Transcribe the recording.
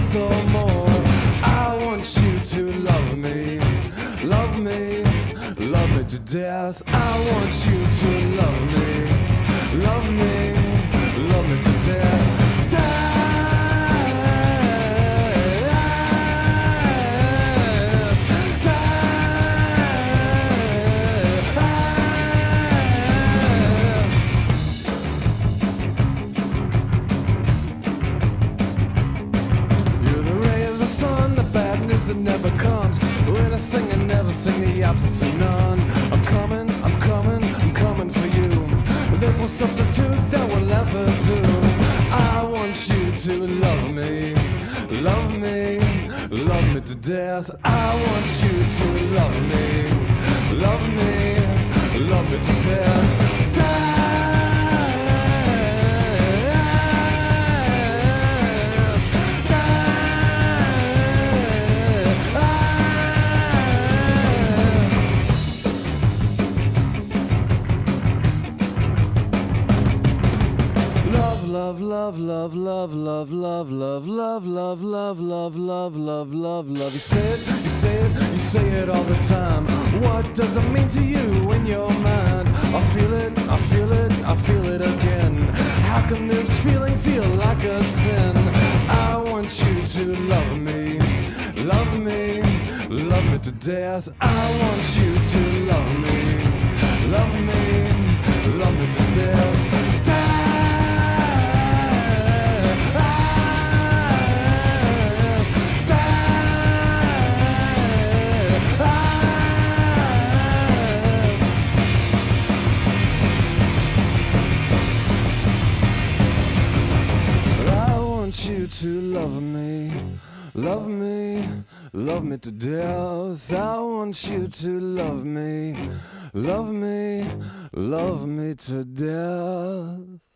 night or more. I want you to love me, love me, love me to death. I want you to love me, love me, love me to death. That never comes, anything and everything, the absence of none. I'm coming, I'm coming, I'm coming for you. There's no substitute that will ever do. I want you to love me, love me, love me to death. I want you to love me, love me, love me to death. Love, love, love, love, love, love, love, love, love, love, love, love, love, love, love. You say it, you say it, you say it all the time. What does it mean to you in your mind? I feel it, I feel it, I feel it again. How can this feeling feel like a sin? I want you to love me, love me, love me to death. I want you to love me, love me, love me to death. You to love me, love me, love me to death. I want you to love me, love me, love me to death.